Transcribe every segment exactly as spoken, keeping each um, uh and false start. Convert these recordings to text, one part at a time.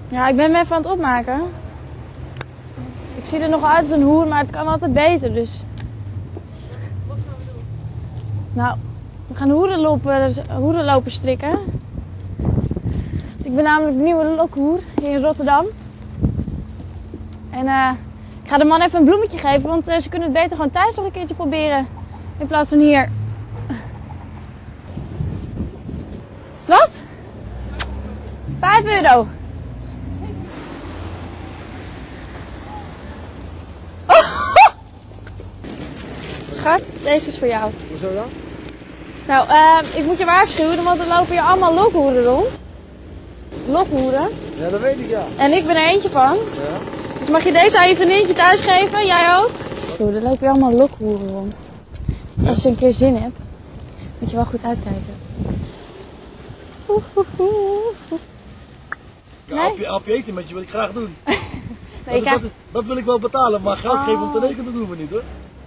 Ja, ik ben me even aan het opmaken. Ik zie er nog uit als een hoer, maar het kan altijd beter, dus... Wat gaan we doen? Nou, we gaan hoerenlopen, hoerenlopen strikken. Ik ben namelijk een nieuwe lokhoer hier in Rotterdam. En uh, ik ga de man even een bloemetje geven, want uh, ze kunnen het beter gewoon thuis nog een keertje proberen. In plaats van hier. Is het wat? Vijf euro. Schat, deze is voor jou. Hoezo dan? Nou, uh, ik moet je waarschuwen, want er lopen hier allemaal lokhoeren rond. Lokhoeren. Ja, dat weet ik, ja. En ik ben er eentje van. Ja. Dus mag je deze aan je vriendinnetje thuis geven? Jij ook? Zo, er lopen hier allemaal lokhoeren rond. Dus als je een keer zin hebt, moet je wel goed uitkijken. Oeh, oeh, oeh. Ja, Nee? hapje, hapje eten met je wil ik graag doen. Nee, dat, ik ga... dat, dat wil ik wel betalen, maar geld Oh. geven om te rekenen, dat doen we niet hoor.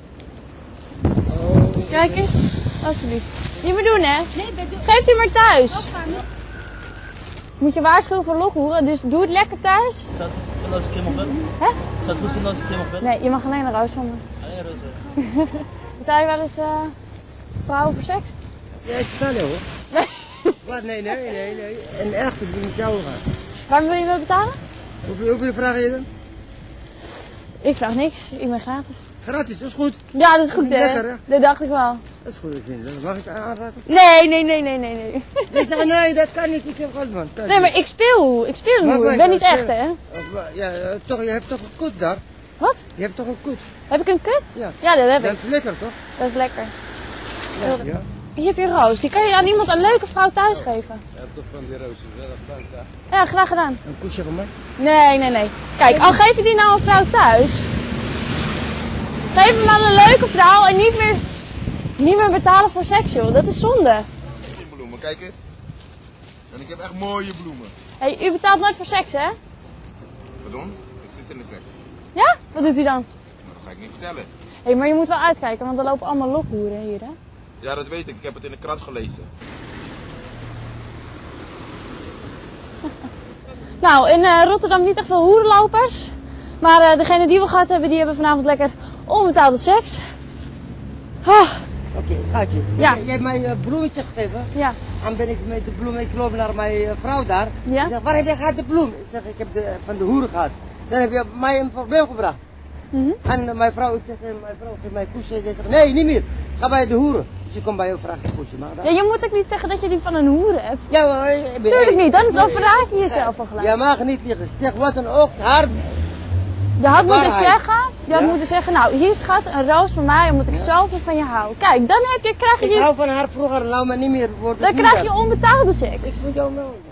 Kijk eens, alsjeblieft. Niet meer doen, hè? Geef die maar thuis. Moet je waarschuwen voor lokhoeren, dus doe het lekker thuis. Zou het goed vinden als ik hem op ben? Hè? Zou het goed vinden als ik hem op ben? Nee, je mag alleen een roos van me. Alleen roze. Betaal je wel eens uh, vrouwen voor seks? Ja, ik vertel je hoor. Nee. Wat? Nee, nee, nee, nee. En echt, ik wil met jou gaan. Waarom wil je me betalen? Hoeveel, hoeveel vragen je dan? Ik vraag niks, ik ben gratis. Gratis, dat is goed. Ja, dat is goed, hè? Lekker, hè? Dat dacht ik wel. Dat is goed, ik vind het. Mag ik het aanraken? Nee, nee, nee, nee, nee, nee. Ik zeg nee, dat kan niet, ik heb geld man. Thuis. Nee, maar ik speel, ik speel Maar een hoer. Ik maar, ben niet ja, echt, hè? Of, maar, ja, eh, toch, je hebt toch een koet daar? Wat? Je hebt toch een koet? Heb ik een kut? Ja. Ja, dat heb Dat ik. is lekker toch? Dat is lekker. Ja. ja. Hier heb je een roos. Die kan je aan iemand, een leuke vrouw thuis geven. Je hebt toch van die rozen, wel bedankt daar. Ja, graag gedaan. Een koesje van mij? Nee, nee, nee. Kijk, al geef je die nou een vrouw thuis. Geef hem aan een leuke vrouw en niet meer, niet meer betalen voor seks, joh. Dat is zonde. Die bloemen, kijk eens. En ik heb echt mooie bloemen. Hé, hey, u betaalt nooit voor seks, hè? Pardon? Ik zit in de seks. Ja? Wat doet u dan? Maar dat ga ik niet vertellen. Hé, hey, maar je moet wel uitkijken, want er lopen allemaal lokhoeren hier, hè? Ja, dat weet ik. Ik heb het in de krant gelezen. Nou, in uh, Rotterdam niet echt veel hoerenlopers. Maar uh, degene die we gehad hebben, die hebben vanavond lekker onbetaalde seks. Oh, Oké, okay, schatje. Ja. Jij hebt mij een uh, bloemetje gegeven. ja. Dan ben ik met de bloem, ik loop naar mijn uh, vrouw daar. Ja? Ik zeg, waar heb je gehad de bloem? Ik zeg, ik heb de, van de hoeren gehad. Dan heb je mij een probleem gebracht. Mm-hmm. En uh, mijn vrouw, ik zeg tegen mijn vrouw, geef mij een koesje. Zij zegt, nee, niet meer. Ga bij de hoeren. Dus ik kom bij jou vragen een koesje. Mag dat? Ja, je moet ook niet zeggen dat je die van een hoer hebt. Ja, maar, ik ben- Tuurlijk niet, dan, dan ik- verraad je jezelf al gelijk. Jij mag niet liegen. Zeg wat dan ook, haar. Je had moeten waarheid. zeggen, je had Ja? moeten zeggen, nou hier schat, een roos van mij, omdat ik zoveel van je hou. Kijk, dan heb je, krijg Ik je, hou van haar vroeger, nou maar niet meer. Wordt dan het krijg je moeilijk. onbetaalde seks. Ik vind jou wel.